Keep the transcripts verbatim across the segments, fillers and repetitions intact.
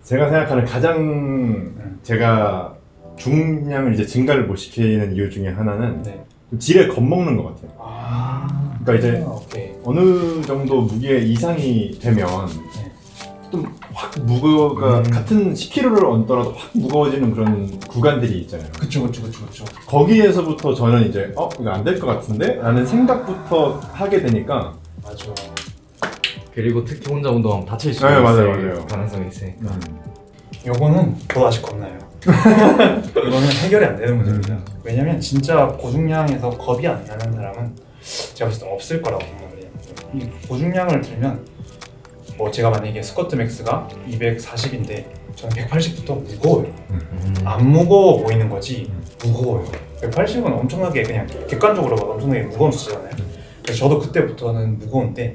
제가 생각하는 가장 음. 제가 중량을 이제 증가를 못 시키는 이유 중에 하나는 네. 질에 겁먹는 것 같아요. 아 그러니까 이제 아, 오케이. 어느 정도 무게 이상이 되면 네. 좀 확 무거가 음. 같은 십 킬로그램를 얹더라도 확 무거워지는 그런 구간들이 있잖아요. 그쵸 그쵸 그쵸 그쵸. 거기에서부터 저는 이제 어 이거 안 될 것 같은데? 라는 생각부터 하게 되니까 맞아. 그리고 특히 혼자 운동하면 다칠 수 네, 있을 맞아요, 맞아요. 가능성이 있으니까. 음. 요거는 더 아직 겁나요. 이거는 해결이 안 되는 문제입니다. 음. 왜냐면 진짜 고중량에서 겁이 안 나는 사람은 제가 봤을 때 없을 거라고 생각을 해요. 이 고중량을 들면 뭐 제가 만약에 스쿼트 맥스가 이백사십인데 저는 백팔십부터 무거워요. 음. 안 무거워 보이는 거지 무거워요. 백팔십은 엄청나게 그냥 객관적으로 봐도 엄청나게 무거운 수치잖아요. 그래서 저도 그때부터는 무거운데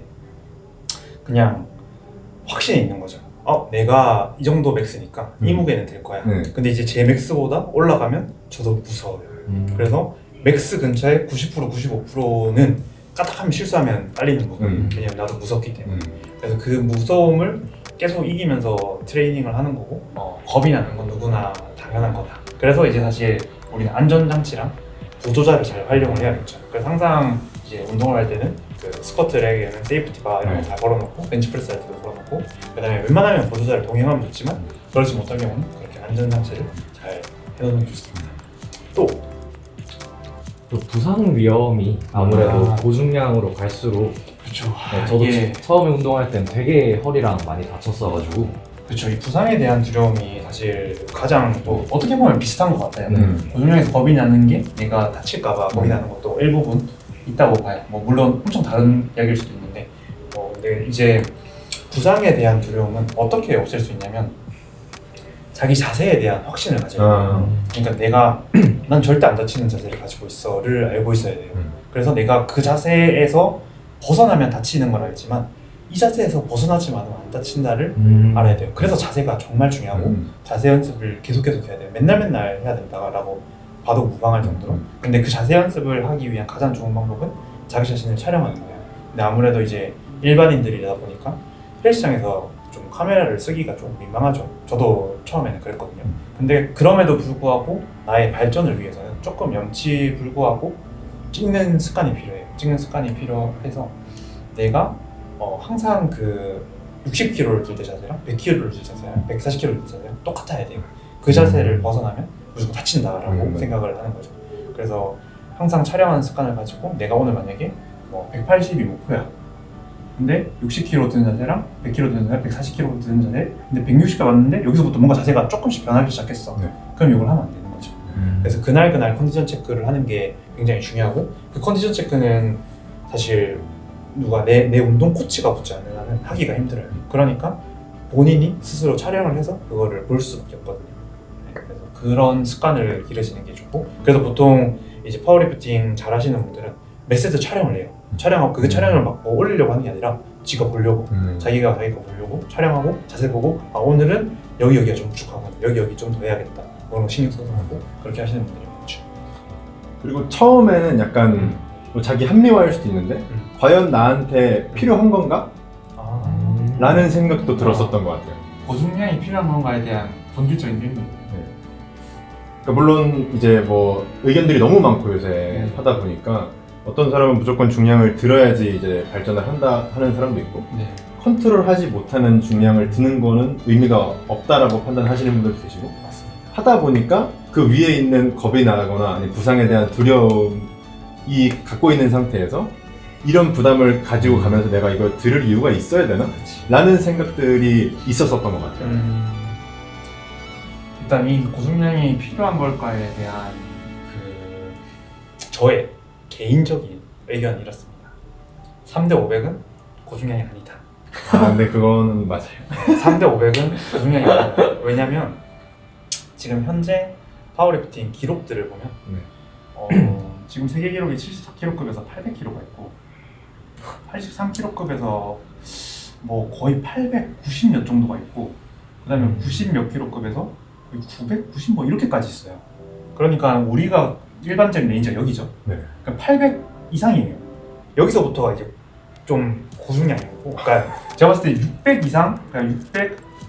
그냥 확신이 있는 거죠. 어, 내가 이 정도 맥스니까 음. 이 무게는 될 거야. 네. 근데 이제 제 맥스보다 올라가면 저도 무서워요. 음. 그래서 맥스 근처에 구십 퍼센트, 구십오 퍼센트는 까딱하면 실수하면 딸리는 거고 음. 왜냐면 나도 무섭기 때문에. 음. 그래서 그 무서움을 계속 이기면서 트레이닝을 하는 거고 어, 겁이 나는 건 누구나 당연한 거다. 그래서 이제 사실 우리는 안전장치랑 보조자를 잘 활용을 해야겠죠. 그래서 항상 이제 운동을 할 때는 그 스쿼트 렉에는 세이프티바 이런 거 다 걸어놓고 벤치프레스 할 때도 걸어놓고 그 다음에 웬만하면 보조자를 동행하면 좋지만 그러지 못할 경우는 그렇게 안전장치를 잘 해놓는 게 좋습니다. 또 또 부상 위험이 아무래도 아. 고중량으로 갈수록 그렇죠. 네, 저도 예. 처음에 운동할 땐 되게 허리랑 많이 다쳤어가지고 그렇죠. 이 부상에 대한 두려움이 사실 가장 또 어떻게 보면 비슷한 것 같아요. 음. 고중량에서 겁이 나는 게 내가 다칠까봐 겁이 나는 것도 일부분 있다고 봐요. 뭐 물론 엄청 다른 이야기일 수도 있는데 어, 근데 이제 부상에 대한 두려움은 어떻게 없앨 수 있냐면 자기 자세에 대한 확신을 가져야 돼요. 음. 그러니까 내가 난 절대 안 다치는 자세를 가지고 있어를 알고 있어야 돼요. 음. 그래서 내가 그 자세에서 벗어나면 다치는 걸 알지만 이 자세에서 벗어나지만 안 다친다를 음. 알아야 돼요. 그래서 자세가 정말 중요하고 음. 자세 연습을 계속 계속 해야 돼요. 맨날 맨날 해야 된다라고 봐도 무방할 정도로. 근데 그 자세 연습을 하기 위한 가장 좋은 방법은 자기 자신을 촬영하는 거예요. 근데 아무래도 이제 일반인들이다 보니까 헬스장에서 좀 카메라를 쓰기가 좀 민망하죠. 저도 처음에는 그랬거든요. 근데 그럼에도 불구하고 나의 발전을 위해서는 조금 염치불구하고 찍는 습관이 필요해요. 찍는 습관이 필요해서 내가 어, 항상 그 육십 킬로그램를 들 때 자세랑 백 킬로그램를 들 자세랑 백사십 킬로그램을 들 자세랑 똑같아야 돼요. 그 자세를 벗어나면 무조건 다친다라고 음. 생각을 하는 거죠. 그래서 항상 촬영하는 습관을 가지고 내가 오늘 만약에 뭐 백팔십이 목표야. 근데 육십 킬로그램 드는 자세랑 백 킬로그램 드는 자세, 백사십 킬로그램 드는 자세 근데 백육십가 맞는데 여기서부터 뭔가 자세가 조금씩 변하기 시작했어. 네. 그럼 이걸 하면 안 되는 거죠. 음. 그래서 그날 그날 컨디션 체크를 하는 게 굉장히 중요하고 그 컨디션 체크는 사실 누가 내, 내 운동 코치가 붙지 않는 한은 하기가 힘들어요. 그러니까 본인이 스스로 촬영을 해서 그거를 볼 수밖에 없거든요. 그래서 그런 습관을 기르시는 게 좋고 그래서 보통 이제 파워리프팅 잘 하시는 분들은 몇 세트 촬영을 해요. 촬영하고 그 촬영을 막 뭐 올리려고 하는 게 아니라 지가 보려고 음. 자기가 자기가 보려고 촬영하고 자세 보고 아 오늘은 여기 여기가 좀 부족하고 여기 여기 좀 더 해야겠다 그런 거 신경 써서 하고 그렇게 하시는 분들이 많죠. 그리고 처음에는 약간 음. 뭐 자기 합리화일 수도 있는데 음. 과연 나한테 필요한 건가? 아. 라는 생각도 들었었던 아. 것 같아요. 고중량이 필요한 건가에 대한 본질적인 질문. 네. 그러니까 물론 이제 뭐 의견들이 너무 많고 요새 네. 하다 보니까 어떤 사람은 무조건 중량을 들어야지 이제 발전을 한다 하는 사람도 있고 네. 컨트롤하지 못하는 중량을 드는 거는 의미가 없다라고 판단하시는 분들도 계시고 맞습니다. 하다 보니까 그 위에 있는 겁이 나거나 아니 부상에 대한 두려움이 갖고 있는 상태에서 이런 부담을 가지고 가면서 내가 이걸 들을 이유가 있어야 되나? 그치. 라는 생각들이 있었었던 것 같아요. 음, 일단 이 고중량이 필요한 걸까에 대한 그 저의 개인적인 의견이 이렇습니다. 삼 대 오백은 고중량이 아니다. 아 근데 그거는 맞아요. 삼 대 오백은 고중량이 아니다. 왜냐면 지금 현재 파워리프팅 기록들을 보면 네. 어, 지금 세계 기록이 칠십사 킬로급에서 팔백 킬로가 있고 팔십삼 킬로급에서 뭐 거의 팔백구십 몇 정도가 있고 그 다음에 구십 몇 킬로급에서 구백구십 뭐 이렇게까지 있어요. 그러니까 우리가 일반적인 레인지가 여기죠. 네. 그러니까 팔백 이상이에요. 여기서부터가 이제 좀 고중량이고, 그러니까 제가 봤을 때 육백 이상, 그러니까 육백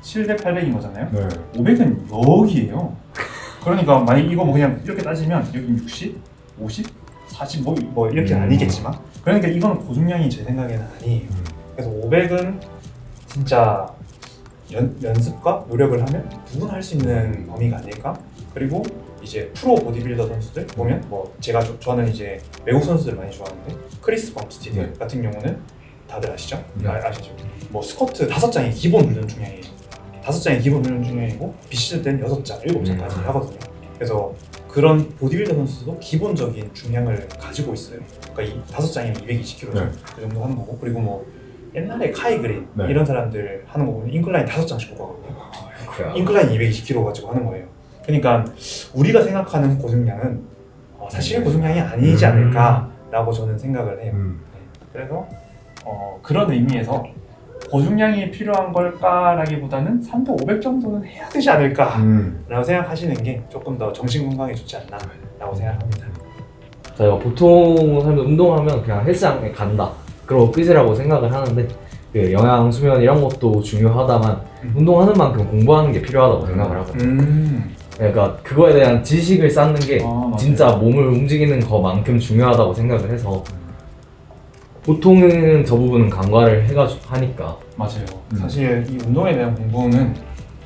칠 대 팔백인 거잖아요. 네. 오백은 여기에요. 그러니까 만약 이거 뭐 그냥 이렇게 따지면 여기 육십, 오십, 사십 뭐, 뭐 이렇게 는 음. 아니겠지만 그러니까 이건 고중량이 제 생각에는 아니에요. 음. 그래서 오백은 진짜 연, 연습과 노력을 하면 누구나 할 수 있는 범위가 아닐까? 그리고 이제 프로 보디빌더 선수들 보면 뭐 제가 저, 저는 이제 외국 선수들 많이 좋아하는데 크리스 범스티드 네. 같은 경우는 다들 아시죠? 네. 아, 아시죠? 뭐 스쿼트 다섯 장이 기본 훈련 중량이에요. 다섯 장이 기본 훈련 중량이고 비시즌 때는 여섯 장, 일곱 장까지 음. 하거든요. 그래서 그런 보디빌더 선수도 기본적인 중량을 가지고 있어요. 그러니까 이 다섯 장이면 이백이십 킬로그램 네. 그 정도 하는 거고 그리고 뭐 옛날에 카이 그린 네. 이런 사람들 하는 거 보면 인클라인 다섯 장씩 꽂거든요. 그래요. 인클라인 이백이십 킬로그램 가지고 하는 거예요. 그러니까 우리가 생각하는 고중량은 어, 사실 고중량이 아니지 않을까라고 저는 생각을 해요. 음. 네. 그래서 어, 그런 의미에서 고중량이 필요한 걸까라기보다는 삼 대 오백 정도는 해야 되지 않을까라고 음. 생각하시는 게 조금 더 정신 건강에 좋지 않나라고 생각합니다. 저희가 보통 사람들 운동하면 그냥 헬스장에 간다 그러고 끝이라고 생각을 하는데 그 영양, 수면 이런 것도 중요하다만 음. 운동하는 만큼 공부하는 게 필요하다고 생각을 하거든요. 음. 그러니까 그거에 대한 지식을 쌓는 게 아, 맞아요. 진짜 몸을 움직이는 것만큼 중요하다고 생각을 해서 보통은 저 부분은 간과를 해가지고 하니까 맞아요. 음. 사실 이 운동에 대한 공부는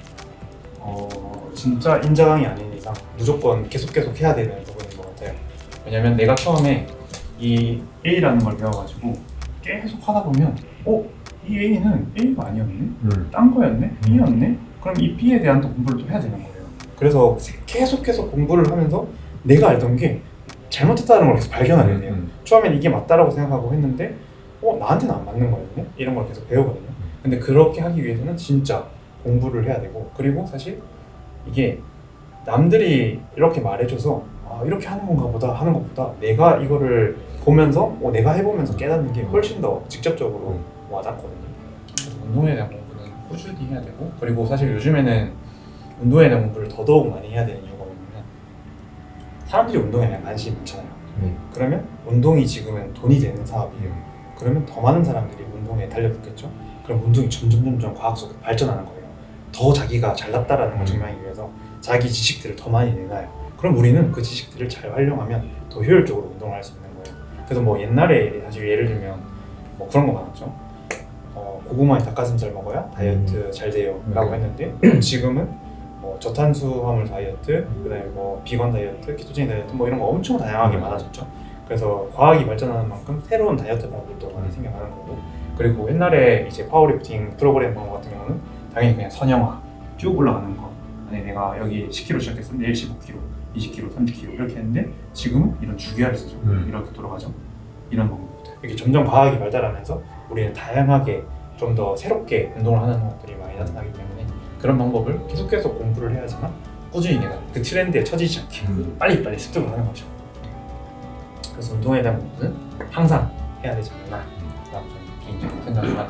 어, 진짜 인자강이 아닌 이상 무조건 계속 계속 해야 되는 부분인 것 같아요. 왜냐면 내가 처음에 이 A라는 걸 배워가지고 계속 하다 보면 어? 이 A는 A가 아니었네? 음. 딴 거였네? B였네? 그럼 이 B에 대한 또 공부를 또 해야 되는 거예요. 그래서 계속 계속 공부를 하면서 내가 알던 게 잘못했다는 걸 계속 발견하게 돼요. 음. 처음엔 이게 맞다라고 생각하고 했는데 어? 나한테는 안 맞는 거였네? 이런 걸 계속 배우거든요. 근데 그렇게 하기 위해서는 진짜 공부를 해야 되고 그리고 사실 이게 남들이 이렇게 말해줘서 아, 이렇게 하는 건가 보다 하는 것보다 내가 이거를 보면서 어, 내가 해보면서 깨닫는 게 훨씬 더 직접적으로 와닿거든요. 그래서 운동에 대한 공부는 꾸준히 해야 되고 그리고 사실 요즘에는 운동에 대한 공부를 더더욱 많이 해야 되는 이유가 뭐냐면 사람들이 운동에 대한 관심이 많잖아요. 음. 그러면 운동이 지금은 돈이 되는 사업이에요. 그러면 더 많은 사람들이 운동에 달려붙겠죠. 그럼 운동이 점점 점점 과학적으로 발전하는 거예요. 더 자기가 잘났다라는 걸 증명하기 위해서 자기 지식들을 더 많이 내놔요. 그럼 우리는 그 지식들을 잘 활용하면 더 효율적으로 운동을 할 수 있는 거예요. 그래서 뭐 옛날에 사실 예를 들면 뭐 그런 거 많았죠. 어, 고구마에 닭가슴살 먹어야 다이어트 잘 돼요 라고 했는데 지금은 뭐 저탄수화물 다이어트, 그다음에 뭐 비건 다이어트, 키토제닉 다이어트 뭐 이런 거 엄청 다양하게 많아졌죠. 그래서 과학이 발전하는 만큼 새로운 다이어트 방법도 많이 생겨나는 거고 그리고 옛날에 이제 파워리프팅 프로그램 방법 같은 경우는 당연히 그냥 선형화 쭉 올라가는 거. 아니 내가 여기 십 킬로그램 시작했으면 내일 십오 킬로그램, 이십 킬로그램, 삼십 킬로그램 이렇게 했는데 지금은 이런 주기화를 쓰죠. 음. 이렇게 돌아가죠. 이런 방법부터 이렇게 점점 과학이 발달하면서 우리는 다양하게 좀 더 새롭게 운동을 하는 것들이 많이 나타나기 때문에 그런 방법을 계속 계속 공부를 해야지만 꾸준히 내가 그 트렌드에 처지지 않게 음. 빨리빨리 습득을 하는 거죠. 그래서 운동에 대한 공부는 항상 해야 되지 않나 라고 저는 개인적으로 생각을 합니다.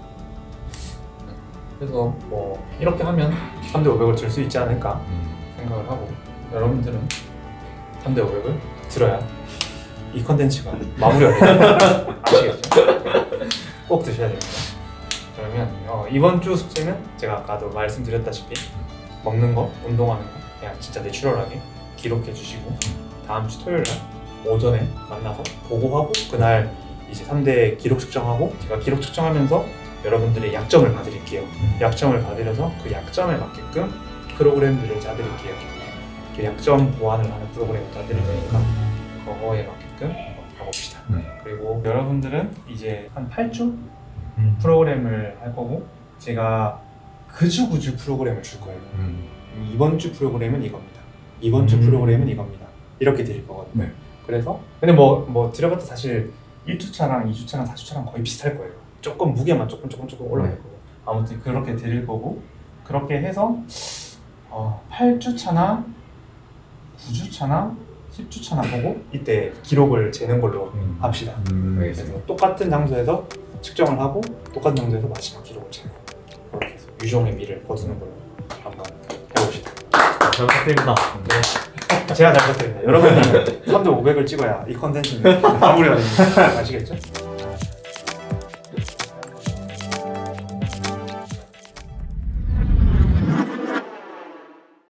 그래서 뭐 이렇게 하면 삼 대 오백을 들 수 있지 않을까 생각을 하고 여러분들은 삼 대 오백을 들어야 이 컨텐츠가 마무리가 돼요. 아시겠죠? 꼭 드셔야 됩니다. 그러면 어, 이번 주 숙제는 제가 아까도 말씀드렸다시피 먹는 거, 운동하는 거 그냥 진짜 내추럴하게 기록해 주시고 다음 주 토요일 날 오전에 만나서 보고하고 그날 이제 삼 대 기록 측정하고 제가 기록 측정하면서 여러분들의 약점을 봐드릴게요. 약점을 봐드려서 그 약점에 맞게끔 프로그램들을 짜드릴게요. 그 약점 보완을 하는 프로그램을 짜드릴 테니까 그거에 맞게끔 한번 가봅시다. 음. 그리고 여러분들은 이제 한 팔 주 음. 프로그램을 할 거고 제가 그주그주 프로그램을 줄 거예요. 음. 이번 주 프로그램은 이겁니다. 이번 주 음. 프로그램은 이겁니다. 이렇게 드릴 거거든요. 네. 그래서 근데 뭐 뭐 드려봤자 사실 일 주차랑 이 주차랑 사 주차랑 거의 비슷할 거예요. 조금 무게만 조금 조금 조금 올라갈 네. 거고 아무튼 그렇게 드릴 거고 그렇게 해서 어, 팔 주차나 구 주차나 십 주차나 보고 이때 기록을 재는 걸로 음. 합시다. 음. 그래서 똑같은 장소에서 측정을 하고 똑같은 장소에서 마지막 기록을 재고 그렇게 해서 유종의 미를 거두는 걸로 한번 해봅시다. 잘 부탁드립니다. 제가 잘 부탁드립니다. 여러분이 삼 대 오백을 찍어야 이 컨텐츠는 마무리가 됩니다. 아시겠죠?